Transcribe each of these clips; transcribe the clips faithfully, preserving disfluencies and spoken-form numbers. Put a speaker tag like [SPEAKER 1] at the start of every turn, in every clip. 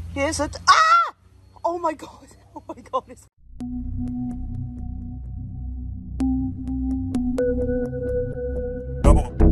[SPEAKER 1] Here's a... Ah! Oh my God. Oh my God. It's...
[SPEAKER 2] Double.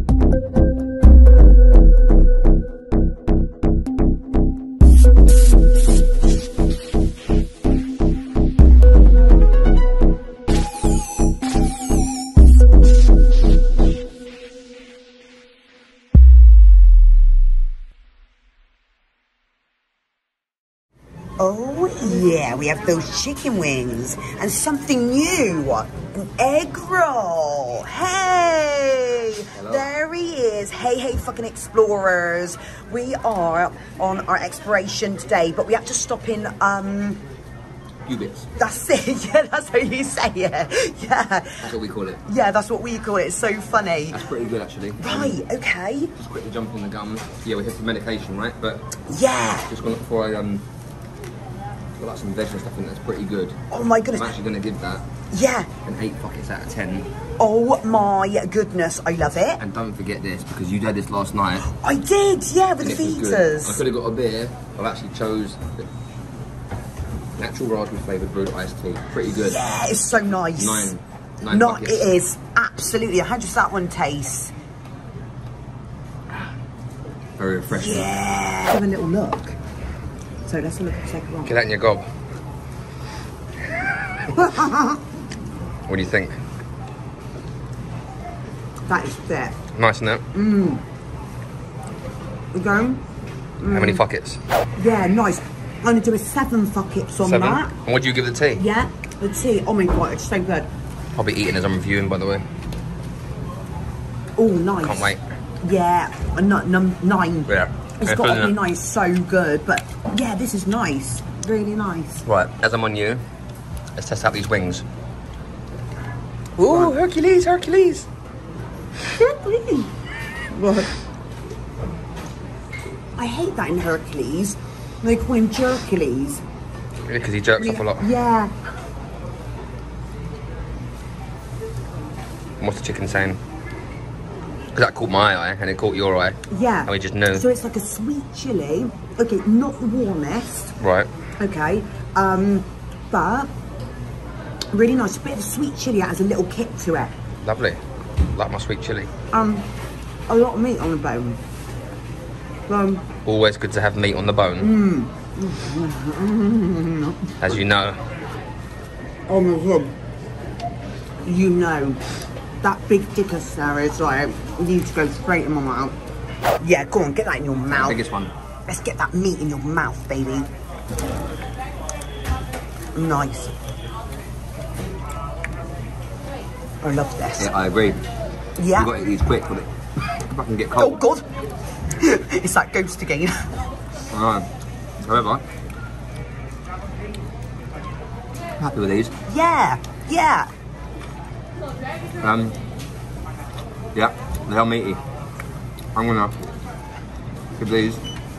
[SPEAKER 1] Oh yeah, we have those chicken wings and something new, an egg roll. Hey, hello. There he is. Hey, hey, fucking explorers. We are on our exploration today, but we have to stop in, um...
[SPEAKER 2] Cubits.
[SPEAKER 1] That's it, yeah, that's how you say it, yeah.
[SPEAKER 2] That's what we call it.
[SPEAKER 1] Yeah, that's what we call it, it's so funny.
[SPEAKER 2] That's pretty good, actually.
[SPEAKER 1] Right, um, okay.
[SPEAKER 2] Just quickly jump on the gum. Yeah, we have some medication, right? But...
[SPEAKER 1] Yeah.
[SPEAKER 2] Just gonna, before I, um... got like some veg and stuff in that's pretty good.
[SPEAKER 1] Oh my goodness.
[SPEAKER 2] I'm actually going to give that
[SPEAKER 1] yeah.
[SPEAKER 2] an eight buckets out of ten.
[SPEAKER 1] Oh my goodness, I love it.
[SPEAKER 2] And don't forget this, because you did this last night.
[SPEAKER 1] I did, yeah, with the feeders.
[SPEAKER 2] I could have got a beer. I've actually chose the natural raspberry flavoured brewed iced tea. Pretty good.
[SPEAKER 1] Yeah, it's so nice.
[SPEAKER 2] Nine. Nine
[SPEAKER 1] no,
[SPEAKER 2] buckets.
[SPEAKER 1] It is, absolutely. How does that one taste?
[SPEAKER 2] Very refreshing.
[SPEAKER 1] Yeah. Have a little look. So let's have a look at the second one.
[SPEAKER 2] Get that in your gob. What do you think?
[SPEAKER 1] That is thick.
[SPEAKER 2] Nice, isn't it?
[SPEAKER 1] Mmm. Okay. Mm.
[SPEAKER 2] How many buckets?
[SPEAKER 1] Yeah, nice. I'm going to do a seven buckets on
[SPEAKER 2] seven?
[SPEAKER 1] that.
[SPEAKER 2] And what do you give the tea?
[SPEAKER 1] Yeah, the tea. Oh my God, it's so good.
[SPEAKER 2] I'll be eating as I'm reviewing, by the way.
[SPEAKER 1] Oh, nice.
[SPEAKER 2] Can't wait.
[SPEAKER 1] Yeah, a num nine.
[SPEAKER 2] Yeah.
[SPEAKER 1] It's got to be nice, so good. But yeah, this is nice. Really nice.
[SPEAKER 2] Right, as I'm on you, let's test out these wings. Ooh, Hercules, Hercules.
[SPEAKER 1] Hercules. What? I hate that in Hercules. They call him Jercules.
[SPEAKER 2] Really, because he jerks
[SPEAKER 1] yeah.
[SPEAKER 2] off a lot.
[SPEAKER 1] Yeah.
[SPEAKER 2] And what's the chicken saying? Because that caught my eye and it caught your eye.
[SPEAKER 1] Yeah.
[SPEAKER 2] And we just knew.
[SPEAKER 1] So it's like a sweet chilli. Okay, not the warmest.
[SPEAKER 2] Right.
[SPEAKER 1] Okay. Um, but really nice. A bit of a sweet chilli that has a little kick to it.
[SPEAKER 2] Lovely. Like my sweet chilli.
[SPEAKER 1] Um, a lot of meat on the bone. Um,
[SPEAKER 2] Always good to have meat on the bone.
[SPEAKER 1] Mm.
[SPEAKER 2] As you know.
[SPEAKER 1] Oh my God. You know. That big dick of Sarah is like, needs to go straight in my mouth. Yeah, go on, get that in your mouth.
[SPEAKER 2] The biggest one.
[SPEAKER 1] Let's get that meat in your mouth, baby. Nice. I love this.
[SPEAKER 2] Yeah, I agree.
[SPEAKER 1] Yeah.
[SPEAKER 2] You've got to eat these quick, but if I can get cold.
[SPEAKER 1] Oh God. It's that ghost again.
[SPEAKER 2] Alright. However, happy with these.
[SPEAKER 1] Yeah, yeah.
[SPEAKER 2] Um, yeah, they're meaty. I'm gonna give these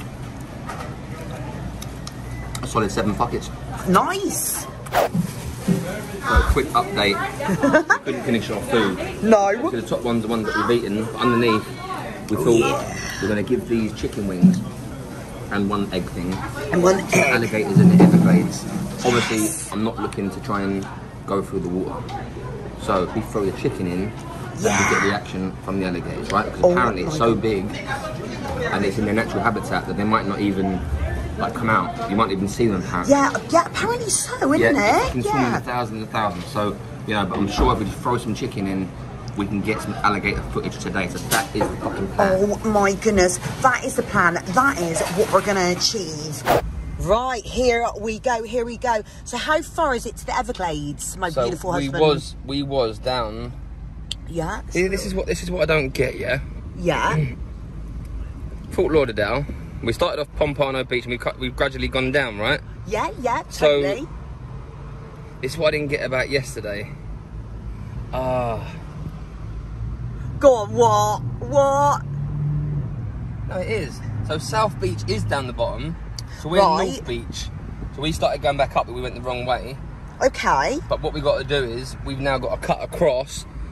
[SPEAKER 2] a solid seven buckets.
[SPEAKER 1] Nice.
[SPEAKER 2] So a quick update. Couldn't finish our food.
[SPEAKER 1] No.
[SPEAKER 2] So the top one's the ones that we've eaten, but underneath we thought yeah. we're gonna give these chicken wings and one egg thing.
[SPEAKER 1] And one
[SPEAKER 2] to
[SPEAKER 1] egg.
[SPEAKER 2] Alligators in the Everglades. Obviously, I'm not looking to try and go through the water. So if we throw the chicken in, yeah. we get reaction from the alligators, right? Because oh, apparently it's so big and it's in their natural habitat that they might not even like come out. You might even see them apparently.
[SPEAKER 1] Yeah, yeah, apparently so, isn't
[SPEAKER 2] yeah,
[SPEAKER 1] it?
[SPEAKER 2] You can
[SPEAKER 1] yeah.
[SPEAKER 2] swim in the thousands and thousands. So, you know, but I'm sure if we just throw some chicken in, we can get some alligator footage today. So that is the fucking plan.
[SPEAKER 1] Oh my goodness, that is the plan. That is what we're gonna achieve. Right, here we go, here we go. So how far is it to the Everglades, my
[SPEAKER 2] so
[SPEAKER 1] beautiful
[SPEAKER 2] we
[SPEAKER 1] husband?
[SPEAKER 2] was we was down.
[SPEAKER 1] Yeah.
[SPEAKER 2] See, this is what this is what I don't get, yeah.
[SPEAKER 1] Yeah.
[SPEAKER 2] Fort Lauderdale. We started off Pompano Beach and we've we've gradually gone down, right?
[SPEAKER 1] Yeah, yeah, totally.
[SPEAKER 2] So this is what I didn't get about yesterday. Ah.
[SPEAKER 1] Go on, what? What?
[SPEAKER 2] No, it is. So South Beach is down the bottom. So we're
[SPEAKER 1] right.
[SPEAKER 2] in North Beach. So we started going back up, but we went the wrong way.
[SPEAKER 1] Okay.
[SPEAKER 2] But what we got to do is we've now got to cut across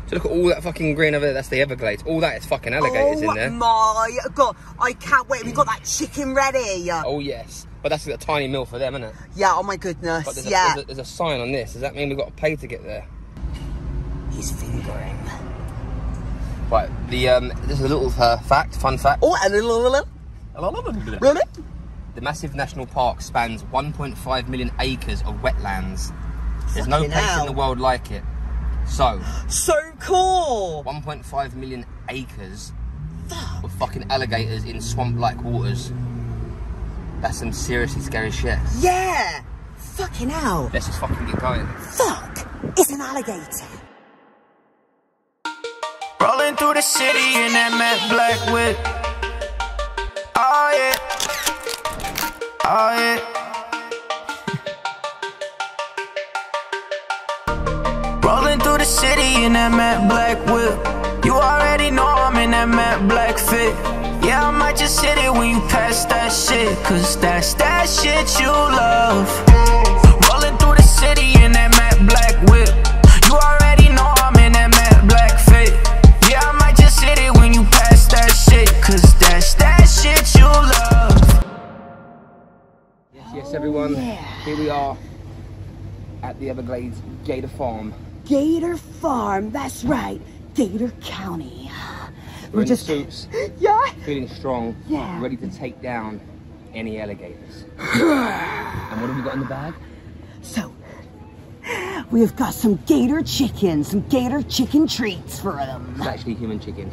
[SPEAKER 2] So look at all that fucking green over there. That's the Everglades. All that is fucking alligators
[SPEAKER 1] oh
[SPEAKER 2] in there.
[SPEAKER 1] Oh my God, I can't wait. We got that chicken ready.
[SPEAKER 2] Oh yes, but that's a tiny meal for them, isn't it?
[SPEAKER 1] Yeah. Oh my goodness.
[SPEAKER 2] But there's
[SPEAKER 1] yeah.
[SPEAKER 2] A, there's, a, there's a sign on this. Does that mean we've got to pay to get there?
[SPEAKER 1] He's fingering.
[SPEAKER 2] Right. The um. There's a little uh, fact, fun fact.
[SPEAKER 1] Oh, a little, little, little. Really?
[SPEAKER 2] The massive national park spans one point five million acres of wetlands. There's
[SPEAKER 1] Fucking
[SPEAKER 2] no place
[SPEAKER 1] hell.
[SPEAKER 2] in the world like it. So.
[SPEAKER 1] So cool.
[SPEAKER 2] one point five million acres of fucking alligators in swamp-like waters. That's some seriously scary shit.
[SPEAKER 1] Yeah. Fucking hell.
[SPEAKER 2] Let's just fucking get going.
[SPEAKER 1] Fuck. It's an alligator.
[SPEAKER 3] Rolling through the city in that matte black whip. Oh yeah. Oh yeah. Rolling through the city in that matte black whip. You already know I'm in that matte black fit. Yeah, I might just hit it when you pass that shit, cause that's that shit you love. Rolling through the city in that matte black whip. You already know I'm in that matte black fit. Yeah, I might just hit it when you pass that shit, cause that's that shit you love.
[SPEAKER 2] Yes, yes, everyone.
[SPEAKER 1] Yeah.
[SPEAKER 2] Here we are at the Everglades Gator Farm.
[SPEAKER 1] Gator Farm, that's right. Gator County.
[SPEAKER 2] We're,
[SPEAKER 1] We're
[SPEAKER 2] in
[SPEAKER 1] just
[SPEAKER 2] suits,
[SPEAKER 1] yeah,
[SPEAKER 2] feeling strong,
[SPEAKER 1] Yeah.
[SPEAKER 2] ready to take down any alligators. And what have we got in the bag?
[SPEAKER 1] So we've got some gator chicken, some gator chicken treats for them.
[SPEAKER 2] It's actually human chicken.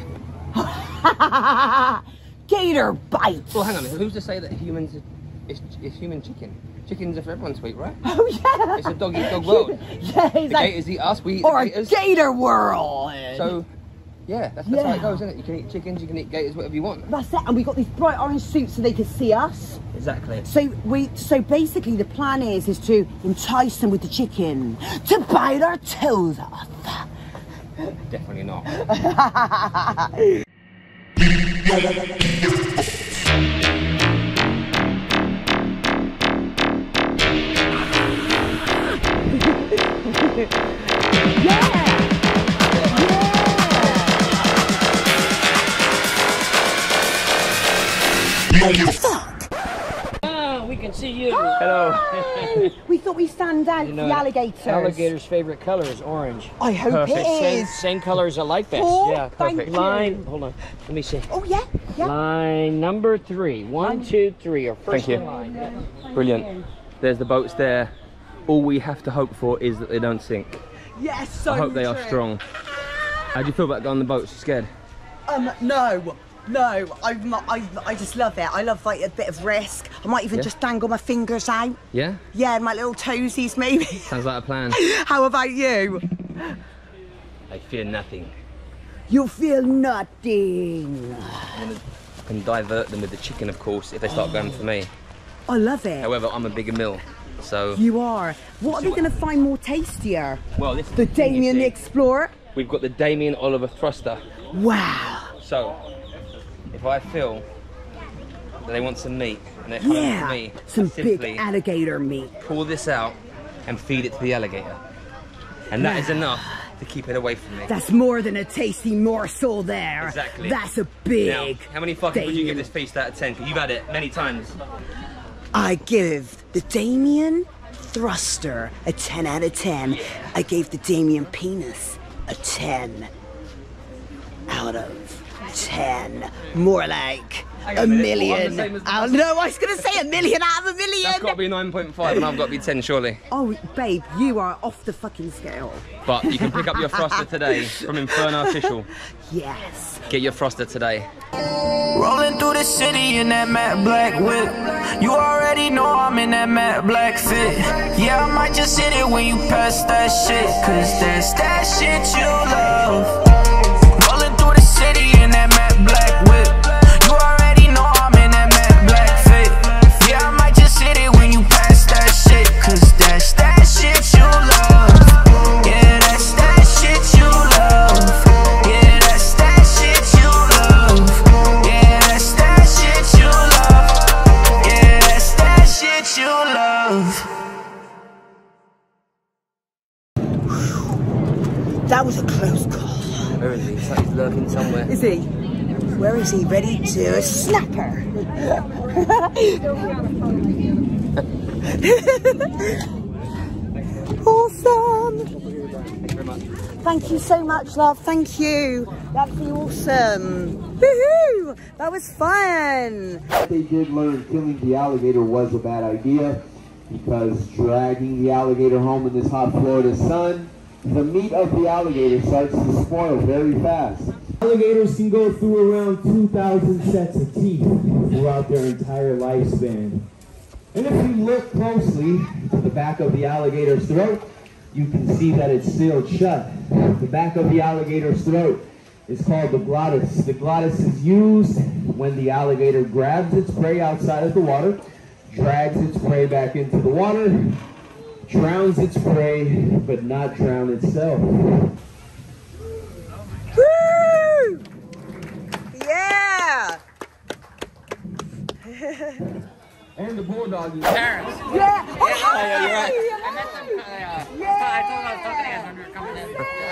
[SPEAKER 1] Gator bites.
[SPEAKER 2] Well, hang on. Who's to say that humans is, is human chicken? Chickens are for everyone to eat, right?
[SPEAKER 1] Oh yeah.
[SPEAKER 2] It's a dog eat dog world.
[SPEAKER 1] Yeah,
[SPEAKER 2] The
[SPEAKER 1] like,
[SPEAKER 2] gators eat us. We eat
[SPEAKER 1] or
[SPEAKER 2] the gators.
[SPEAKER 1] a gator world.
[SPEAKER 2] So, yeah, that's, that's how
[SPEAKER 1] Yeah.
[SPEAKER 2] it goes, isn't it? You can eat chickens, you can eat gators, whatever you want.
[SPEAKER 1] That's it. And we got these bright orange suits so they can see us.
[SPEAKER 2] Exactly.
[SPEAKER 1] So we, so basically the plan is, is to entice them with the chicken to bite our toes off.
[SPEAKER 2] Definitely not.
[SPEAKER 4] Ah, we can see you.
[SPEAKER 2] Hello.
[SPEAKER 1] We thought we'd stand out
[SPEAKER 4] You
[SPEAKER 1] for
[SPEAKER 4] know,
[SPEAKER 1] the alligators.
[SPEAKER 4] Alligator's favorite color is orange.
[SPEAKER 1] I hope
[SPEAKER 2] Perfect.
[SPEAKER 1] it
[SPEAKER 4] Same,
[SPEAKER 1] is.
[SPEAKER 4] same color as a light vest.
[SPEAKER 1] Oh,
[SPEAKER 4] yeah,
[SPEAKER 1] thank
[SPEAKER 4] perfect.
[SPEAKER 1] you.
[SPEAKER 4] Line, hold on. Let me see.
[SPEAKER 1] Oh yeah, yeah.
[SPEAKER 4] Line number three. One, two, three. Or first
[SPEAKER 2] Thank you.
[SPEAKER 4] in line. Yeah.
[SPEAKER 2] Brilliant. There's the boats there. All we have to hope for is that they don't sink.
[SPEAKER 1] Yes, so
[SPEAKER 2] I hope they are
[SPEAKER 1] true.
[SPEAKER 2] strong. How do you feel about going on the boats? You scared?
[SPEAKER 1] Um, no, no. I'm not, I, I just love it. I love like a bit of risk. I might even
[SPEAKER 2] Yeah.
[SPEAKER 1] just dangle my fingers out.
[SPEAKER 2] Yeah?
[SPEAKER 1] Yeah, and my little toesies maybe.
[SPEAKER 2] Sounds like a plan.
[SPEAKER 1] How about you?
[SPEAKER 2] I fear nothing.
[SPEAKER 1] You feel nothing.
[SPEAKER 2] I'm gonna I can divert them with the chicken, of course, if they start going for me.
[SPEAKER 1] I love it.
[SPEAKER 2] However, I'm a bigger mill, so...
[SPEAKER 1] You are. What are they going to find more tastier?
[SPEAKER 2] Well, this is
[SPEAKER 1] The
[SPEAKER 2] the thing, you
[SPEAKER 1] Damien the
[SPEAKER 2] see.
[SPEAKER 1] Explorer?
[SPEAKER 2] We've got the Damien Oliver thruster.
[SPEAKER 1] Wow.
[SPEAKER 2] So, if I feel that they want some meat and they're coming
[SPEAKER 1] Yeah.
[SPEAKER 2] for me,
[SPEAKER 1] Some
[SPEAKER 2] I simply
[SPEAKER 1] big alligator meat.
[SPEAKER 2] pull this out and feed it to the alligator. And that is enough to keep it away from me.
[SPEAKER 1] That's more than a tasty morsel there.
[SPEAKER 2] Exactly.
[SPEAKER 1] That's a big.
[SPEAKER 2] Now, how many fucking would you give
[SPEAKER 1] Damien.
[SPEAKER 2] this feast out of ten? Because you've had it many times.
[SPEAKER 1] I give the Damien thruster a ten out of ten. I gave the Damien penis a ten out of ten. More like
[SPEAKER 2] Hang on
[SPEAKER 1] a
[SPEAKER 2] a minute,
[SPEAKER 1] million.
[SPEAKER 2] what, I'm the same as the
[SPEAKER 1] out- no, I was going to say a million out of a million.
[SPEAKER 2] That's got to be nine point five and I've got to be ten, surely.
[SPEAKER 1] Oh, babe, you are off the fucking scale.
[SPEAKER 2] But you can pick up your thruster today from Inferno Official.
[SPEAKER 1] Yes.
[SPEAKER 2] Get your thruster today.
[SPEAKER 3] Rolling through the city in that matte black whip. You already know I'm in that matte black fit. Yeah, I might just hit it when you pass that shit, cause that's that shit you love. Rolling through the city in that matte black whip. You already know I'm in that matte black fit. Yeah, I might just hit it when you pass that shit, cause that's that shit you love. Yeah, that's that shit you love. Yeah, that's that shit you love. Yeah, that's that shit you love. Yeah, that's that shit you love.
[SPEAKER 1] That was a close call.
[SPEAKER 2] Where is he? He's like he's lurking somewhere.
[SPEAKER 1] Is he? Where is he? Ready to snap her? Awesome!
[SPEAKER 2] Thank you very much.
[SPEAKER 1] Thank you so much, love. Thank you. That's awesome. Woohoo! That was fun.
[SPEAKER 5] They did learn killing the alligator was a bad idea because dragging the alligator home in this hot Florida sun, the meat of the alligator starts to spoil very fast. Alligators can go through around two thousand sets of teeth throughout their entire lifespan. And if you look closely to the back of the alligator's throat, you can see that it's sealed shut. The back of the alligator's throat is called the glottis. The glottis is used when the alligator grabs its prey outside of the water, drags its prey back into the water, drowns its prey, but not drown itself.
[SPEAKER 1] Woo! Yeah!
[SPEAKER 5] And the bulldog is
[SPEAKER 6] Parents.
[SPEAKER 1] Yeah! Oh,
[SPEAKER 2] yeah,
[SPEAKER 1] hi!
[SPEAKER 2] you're right.
[SPEAKER 6] I met them. Uh,
[SPEAKER 1] Yeah.
[SPEAKER 6] I told them I was talking to you when we were coming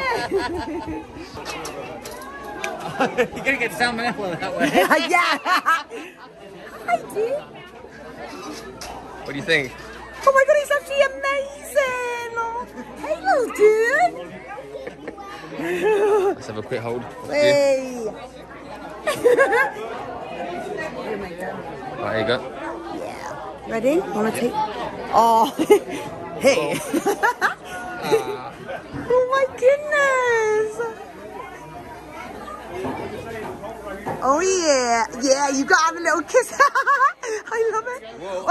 [SPEAKER 6] in. You're gonna get salmonella that way.
[SPEAKER 1] Yeah! Hi, dude.
[SPEAKER 2] What do you think?
[SPEAKER 1] Oh my god, he's actually amazing! Oh, hey, little dude!
[SPEAKER 2] Let's have a quick hold.
[SPEAKER 1] Hey!
[SPEAKER 2] Right, here you go.
[SPEAKER 1] Ready? Wanna take? Oh, hey! Oh my goodness! Oh yeah, yeah! You gotta have a little kiss. I love it.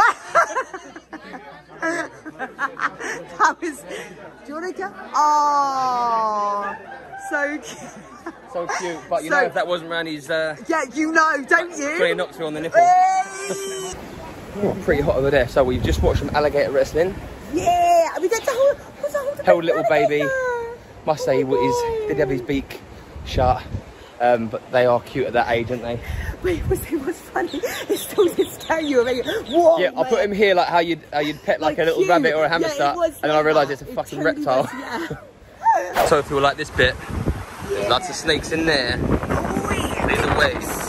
[SPEAKER 1] That was. Do you wanna go? Oh, so cute.
[SPEAKER 2] So cute, but you
[SPEAKER 1] So-
[SPEAKER 2] know if that wasn't around his uh,
[SPEAKER 1] Yeah, you know, don't you?
[SPEAKER 2] pretty knocked her on the nipple.
[SPEAKER 1] Hey!
[SPEAKER 2] Oh, pretty hot over there. So we've just watched some alligator wrestling.
[SPEAKER 1] Yeah, we get to hold, what's that, hold the
[SPEAKER 2] Held little baby.
[SPEAKER 1] alligator.
[SPEAKER 2] Must say,
[SPEAKER 1] Oh
[SPEAKER 2] he's
[SPEAKER 1] my
[SPEAKER 2] did have his beak shut, um, but they are cute at that age, aren't they?
[SPEAKER 1] Wait, was it was funny? It still did scare you. Like, whoa,
[SPEAKER 2] Yeah, I put him here like how you'd how you'd pet like,
[SPEAKER 1] Like
[SPEAKER 2] a little
[SPEAKER 1] you.
[SPEAKER 2] rabbit or a
[SPEAKER 1] Yeah, it
[SPEAKER 2] hamster,
[SPEAKER 1] was
[SPEAKER 2] and then I
[SPEAKER 1] like
[SPEAKER 2] realised
[SPEAKER 1] that.
[SPEAKER 2] it's a
[SPEAKER 1] It
[SPEAKER 2] fucking
[SPEAKER 1] totally
[SPEAKER 2] reptile.
[SPEAKER 1] was, yeah.
[SPEAKER 2] So if you like this bit, there's lots of snakes in there. These are waste.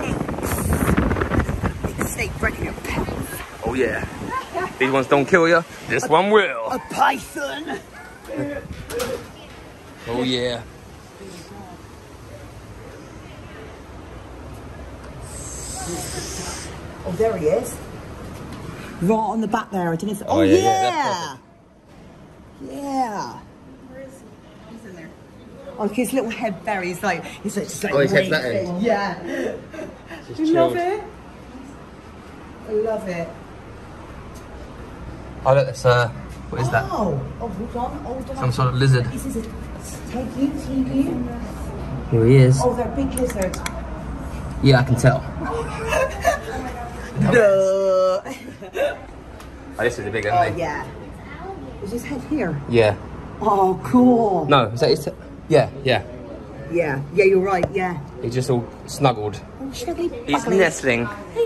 [SPEAKER 1] Big snake breaking your pet.
[SPEAKER 2] Oh yeah. These ones don't kill you. This one will.
[SPEAKER 1] A python.
[SPEAKER 2] Oh yeah.
[SPEAKER 1] Oh, there he is. Right on the back there. I didn't see. Oh,
[SPEAKER 2] Oh, yeah,
[SPEAKER 1] yeah.
[SPEAKER 2] yeah,
[SPEAKER 1] Yeah. Where is he? He's in there. Oh, look, his little head there. He's like, he's like, just like
[SPEAKER 2] Oh, his head's that
[SPEAKER 1] waving.
[SPEAKER 2] end.
[SPEAKER 1] Yeah.
[SPEAKER 2] Just
[SPEAKER 1] You love
[SPEAKER 2] chilled.
[SPEAKER 1] it? I love it.
[SPEAKER 2] Oh look, it's uh, what is that?
[SPEAKER 1] Oh, oh, hold on, hold on.
[SPEAKER 2] Some sort of lizard.
[SPEAKER 1] This is a take you, take you.
[SPEAKER 2] Here he is.
[SPEAKER 1] Oh, they're big lizards.
[SPEAKER 2] Yeah, I can tell.
[SPEAKER 1] No.
[SPEAKER 2] Oh, this is a big one,
[SPEAKER 1] Oh,
[SPEAKER 2] isn't he?
[SPEAKER 1] yeah. Is his head here?
[SPEAKER 2] Yeah.
[SPEAKER 1] Oh, cool.
[SPEAKER 2] No, is that his? T yeah, yeah.
[SPEAKER 1] Yeah, yeah, you're right, yeah.
[SPEAKER 2] He's just all snuggled.
[SPEAKER 1] Oh, snuggly,
[SPEAKER 2] He's
[SPEAKER 1] buggly.
[SPEAKER 2] nestling.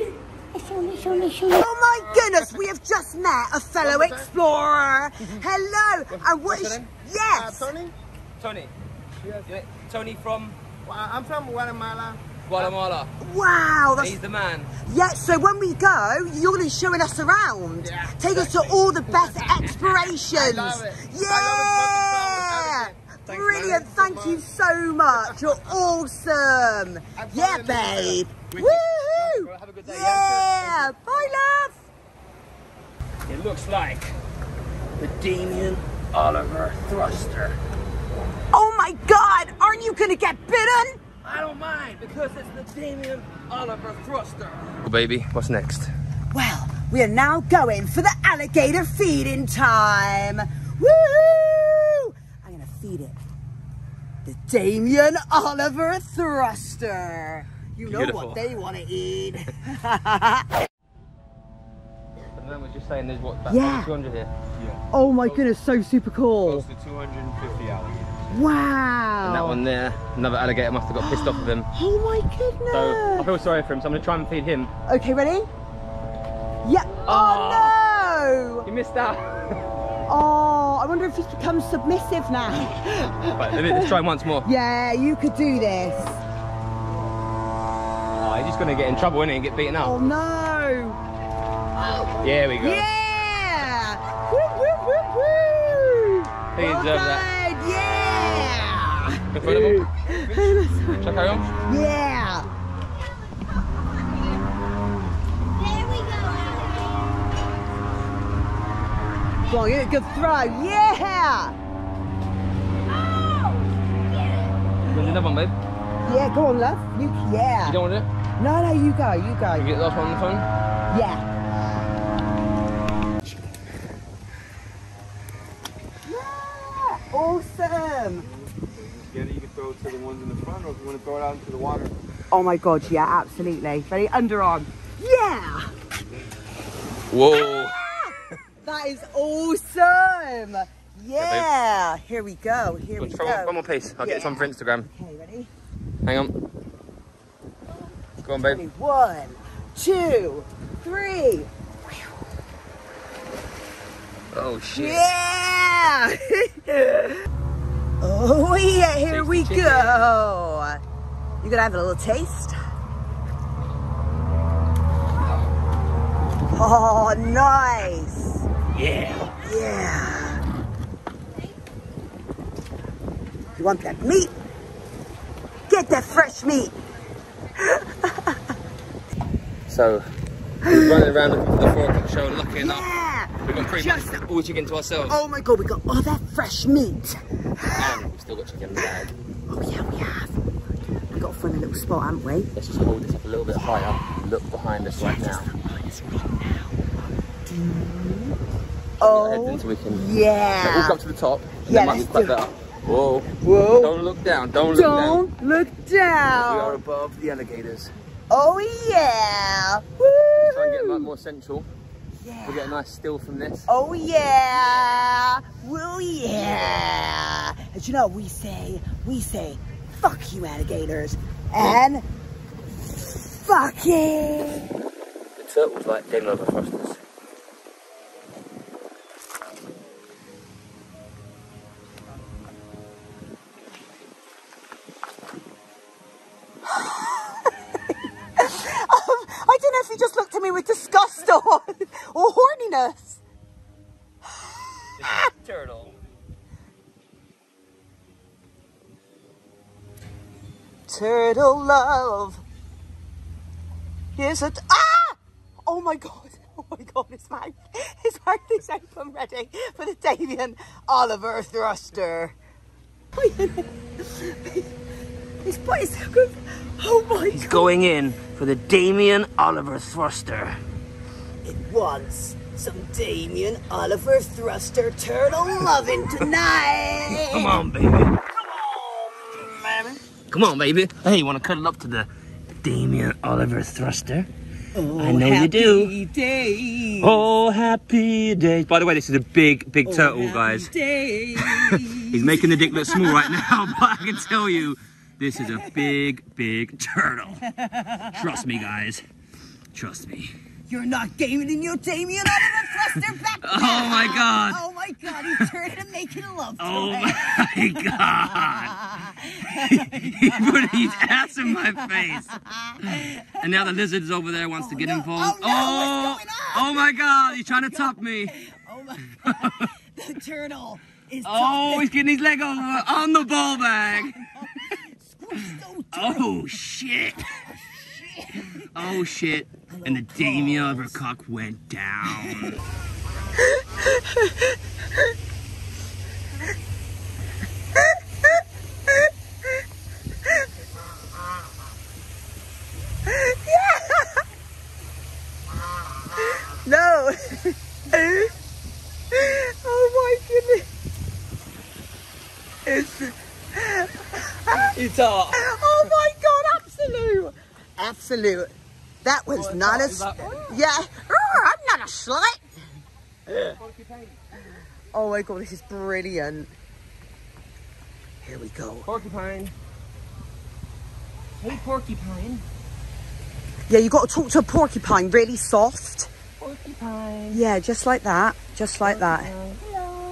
[SPEAKER 1] Oh my goodness, we have just met a fellow explorer. Hello, and what is... Yes.
[SPEAKER 7] Uh, Tony?
[SPEAKER 2] Tony. Yeah, Tony from
[SPEAKER 7] Well, I'm from Guatemala.
[SPEAKER 2] Guatemala.
[SPEAKER 1] Wow, that's...
[SPEAKER 2] He's the man.
[SPEAKER 1] Yeah, so when we go, you're going to be showing us around.
[SPEAKER 7] Yeah,
[SPEAKER 1] Take us to all the best explorations.
[SPEAKER 7] I love it.
[SPEAKER 1] Yeah.
[SPEAKER 7] I love it.
[SPEAKER 2] Thanks,
[SPEAKER 1] Brilliant,
[SPEAKER 7] man.
[SPEAKER 1] thank you so much. You're awesome.
[SPEAKER 7] Absolutely.
[SPEAKER 1] Yeah, babe.
[SPEAKER 2] Wicked.
[SPEAKER 1] Woohoo.
[SPEAKER 2] Well, have a good day,
[SPEAKER 1] Yeah. Bye, love.
[SPEAKER 2] It looks like the Damien Oliver thruster.
[SPEAKER 1] Oh my God, aren't you going to get bitten?
[SPEAKER 2] I don't mind because it's the Damien Oliver thruster. Well, baby, what's next?
[SPEAKER 1] Well, we are now going for the alligator feeding time. Woohoo! I'm gonna feed it the Damien Oliver thruster. You know
[SPEAKER 2] Beautiful.
[SPEAKER 1] what they want to eat.
[SPEAKER 2] The man was just saying there's what, about
[SPEAKER 1] Yeah.
[SPEAKER 2] two hundred here.
[SPEAKER 1] Oh my goodness, so super cool.
[SPEAKER 5] Close to two hundred fifty alligators.
[SPEAKER 1] Wow.
[SPEAKER 2] And that one there, another alligator must have got pissed off with him.
[SPEAKER 1] Oh my goodness.
[SPEAKER 2] So I feel sorry for him, so I'm gonna try and feed him.
[SPEAKER 1] Okay, ready? Yeah. Oh,
[SPEAKER 2] Oh.
[SPEAKER 1] no.
[SPEAKER 2] You missed out.
[SPEAKER 1] Oh, I wonder if he's become submissive now.
[SPEAKER 2] Right, let me, let's try once more.
[SPEAKER 1] Yeah, you could do this.
[SPEAKER 2] Oh, he's just gonna get in trouble, isn't he, and get beaten up.
[SPEAKER 1] Oh no!
[SPEAKER 2] There we go.
[SPEAKER 1] Yeah! Woo, woo, woo, woo!
[SPEAKER 2] He
[SPEAKER 1] Well
[SPEAKER 2] deserves
[SPEAKER 1] done.
[SPEAKER 2] that.
[SPEAKER 1] Yeah!
[SPEAKER 2] In front of him. Shall I carry on?
[SPEAKER 1] Yeah! Go on, get a good throw. Yeah!
[SPEAKER 2] There's another one, babe.
[SPEAKER 1] Yeah, go on, love. You, yeah.
[SPEAKER 2] You don't want it?
[SPEAKER 1] No, no, you go, you go.
[SPEAKER 2] Can you get the last one on the phone?
[SPEAKER 1] Yeah. Yeah! Awesome!
[SPEAKER 5] Get it, you can throw it to the ones in the front, or if you want to throw it out into the water.
[SPEAKER 1] Oh my god, yeah, absolutely. Ready? Underarm. Yeah!
[SPEAKER 2] Whoa!
[SPEAKER 1] That is awesome! Yeah! Here we go, here we
[SPEAKER 2] Throw
[SPEAKER 1] go.
[SPEAKER 2] one, one more piece. I'll get this one for Instagram.
[SPEAKER 1] Okay, ready?
[SPEAKER 2] Hang on. Go on, babe.
[SPEAKER 1] One, two, three.
[SPEAKER 2] Oh, shit.
[SPEAKER 1] Yeah! Oh yeah, here
[SPEAKER 2] Tasty
[SPEAKER 1] we
[SPEAKER 2] chicken.
[SPEAKER 1] go. You gonna have a little taste? Oh, nice.
[SPEAKER 2] Yeah.
[SPEAKER 1] Yeah. You want that meat? Get that fresh meat.
[SPEAKER 2] So, we're running around the, the four o'clock show, lucky enough.
[SPEAKER 1] Yeah.
[SPEAKER 2] We've got pretty
[SPEAKER 1] Just-
[SPEAKER 2] much all chicken to ourselves.
[SPEAKER 1] Oh my god, we got all that fresh meat.
[SPEAKER 2] And we've still got chicken in the bag.
[SPEAKER 1] Oh yeah, we have. We got to find a little spot, haven't we?
[SPEAKER 2] Let's just hold this up a little bit higher. Look behind us right now.
[SPEAKER 1] Oh,
[SPEAKER 2] Until we can
[SPEAKER 1] yeah.
[SPEAKER 2] walk up to the top. And
[SPEAKER 1] Yeah,
[SPEAKER 2] then might be
[SPEAKER 1] let's
[SPEAKER 2] quite
[SPEAKER 1] do it.
[SPEAKER 2] better. Whoa.
[SPEAKER 1] Whoa.
[SPEAKER 2] Don't look down. Don't look down.
[SPEAKER 1] Don't look
[SPEAKER 2] We are
[SPEAKER 1] down.
[SPEAKER 2] above the alligators.
[SPEAKER 1] Oh yeah. Woo.
[SPEAKER 2] Try and get a lot more central.
[SPEAKER 1] Yeah.
[SPEAKER 2] We'll get a nice still from this.
[SPEAKER 1] Oh yeah. Well yeah. And you know we say, we say, fuck you alligators. And fucking.
[SPEAKER 2] The turtles like dead over thrusters.
[SPEAKER 1] I don't know if he just looked at me with disgust or, or horniness.
[SPEAKER 2] Turtle.
[SPEAKER 1] Turtle love. Here's a. Ah! Oh my god. Oh my god, his mouth. His mouth is open ready for the Damien Oliver thruster. His butt is so good. Oh my
[SPEAKER 2] He's
[SPEAKER 1] god.
[SPEAKER 2] going in for the Damien Oliver thruster.
[SPEAKER 1] It wants some Damien Oliver thruster turtle loving tonight.
[SPEAKER 2] Come on, baby.
[SPEAKER 1] Come on, baby.
[SPEAKER 2] Come on, baby. Hey, you want to cuddle up to the Damien Oliver thruster?
[SPEAKER 1] Oh,
[SPEAKER 2] I know you do.
[SPEAKER 1] happy days.
[SPEAKER 2] Oh, happy days. By the way, this is a big, big turtle,
[SPEAKER 1] happy
[SPEAKER 2] guys.
[SPEAKER 1] days.
[SPEAKER 2] He's making the dick look small right now, but I can tell you, this is a big, big turtle. Trust me, guys. Trust me.
[SPEAKER 1] You're not gaming in your Damien Oliver thruster back
[SPEAKER 2] Oh my god.
[SPEAKER 1] Oh my god, he turned and making love to
[SPEAKER 2] Oh
[SPEAKER 1] me.
[SPEAKER 2] my god. He put his ass in my face. And now the lizard's over there, wants to get
[SPEAKER 1] no.
[SPEAKER 2] involved.
[SPEAKER 1] Oh, no, what's going on?
[SPEAKER 2] Oh my god, he's trying to top me.
[SPEAKER 1] Oh my god, the turtle is
[SPEAKER 2] Oh, he's getting his leg over on the ball bag. Oh shit. Oh shit. And the Damien Oliver cock went down.
[SPEAKER 1] No. Oh my goodness.
[SPEAKER 2] It's all.
[SPEAKER 1] Oh my god, absolute. Absolute. That was
[SPEAKER 2] Oh,
[SPEAKER 1] not
[SPEAKER 2] that-
[SPEAKER 1] a.
[SPEAKER 2] is that-
[SPEAKER 1] Yeah. Oh, I'm not a slut. Oh my god, this is brilliant. Here we go.
[SPEAKER 2] Porcupine. Hey, porcupine.
[SPEAKER 1] Yeah, you got to talk to a porcupine really soft.
[SPEAKER 2] Porcupine.
[SPEAKER 1] Yeah, just like that. Just like that.
[SPEAKER 2] Hello.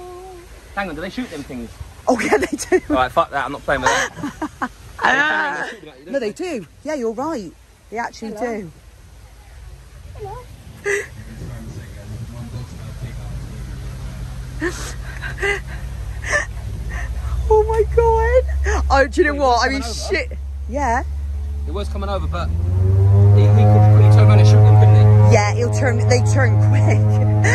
[SPEAKER 2] Hang on, do they shoot them things?
[SPEAKER 1] Oh yeah, they do.
[SPEAKER 2] Alright, fuck that, I'm not playing with that.
[SPEAKER 1] Ah. No, they do. Yeah, you're right. They actually Hello. do. Hello. Oh my god. Oh, do you know what? I mean, shit. Yeah.
[SPEAKER 2] He was coming over, but he, he could quickly turn around and shoot them, couldn't he?
[SPEAKER 1] Yeah, he'll turn. They turn quick.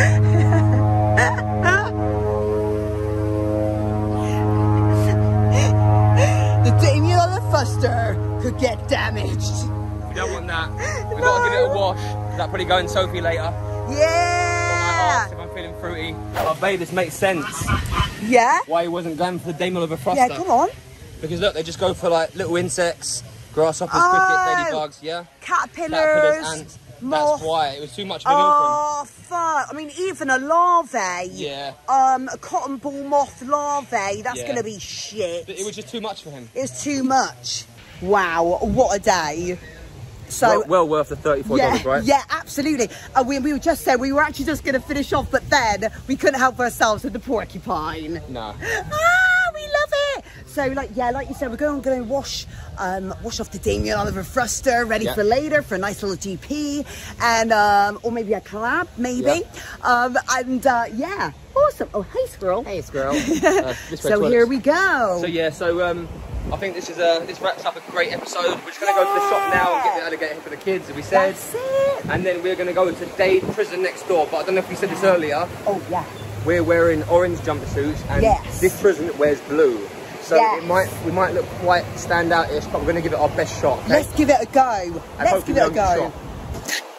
[SPEAKER 1] The Damien on the Fuster could get damaged.
[SPEAKER 2] We don't want that. We've no. got to give it a wash. That'll probably go in Sophie later.
[SPEAKER 1] Yeah.
[SPEAKER 2] If I'm feeling fruity. Oh, babe, this makes sense.
[SPEAKER 1] Yeah?
[SPEAKER 2] Why he wasn't going for the Damien of a Fuster.
[SPEAKER 1] Yeah, come on.
[SPEAKER 2] Because look, they just go for like little insects, grasshoppers,
[SPEAKER 1] oh,
[SPEAKER 2] cricket, ladybugs, yeah?
[SPEAKER 1] Caterpillars.
[SPEAKER 2] Caterpillars, ants.
[SPEAKER 1] Moth.
[SPEAKER 2] That's why. It was too much of a meal
[SPEAKER 1] Oh, fuck. I mean, even a larvae.
[SPEAKER 2] Yeah.
[SPEAKER 1] Um, a cotton ball moth larvae. That's yeah. going to be shit.
[SPEAKER 2] But it was just too much for him.
[SPEAKER 1] It was too much. Wow, what a day. So
[SPEAKER 2] well, well worth the thirty-four dollars,
[SPEAKER 1] yeah,
[SPEAKER 2] right?
[SPEAKER 1] Yeah, absolutely. Uh, we, we were just saying, we were actually just going to finish off, but then we couldn't help ourselves with the porcupine.
[SPEAKER 2] No.
[SPEAKER 1] Ah, we love it. So, like, yeah, like you said, we're going, going to wash um, wash off the Damien Oliver Fruster, ready yep. for later, for a nice little G P, and um, or maybe a collab, maybe. Yep. Um, and, uh, yeah, awesome. Oh, hey, squirrel.
[SPEAKER 2] Hey, squirrel. uh,
[SPEAKER 1] so here we go.
[SPEAKER 2] So, yeah, so... Um, I think this is a this wraps up a great episode. We're just going to yeah. go to the shop now and get the alligator for the kids, as we said.
[SPEAKER 1] That's it.
[SPEAKER 2] And then we're going to go into Dade prison next door. But I don't know if we said this earlier.
[SPEAKER 1] Oh, yeah.
[SPEAKER 2] We're wearing orange jumpsuits, and
[SPEAKER 1] yes.
[SPEAKER 2] this prison wears blue. So
[SPEAKER 1] yes.
[SPEAKER 2] it might we might look quite stand out-ish, but we're going to give it our best shot. Okay?
[SPEAKER 1] Let's give it a go.
[SPEAKER 2] And
[SPEAKER 1] Let's give it a go.
[SPEAKER 2] Shot.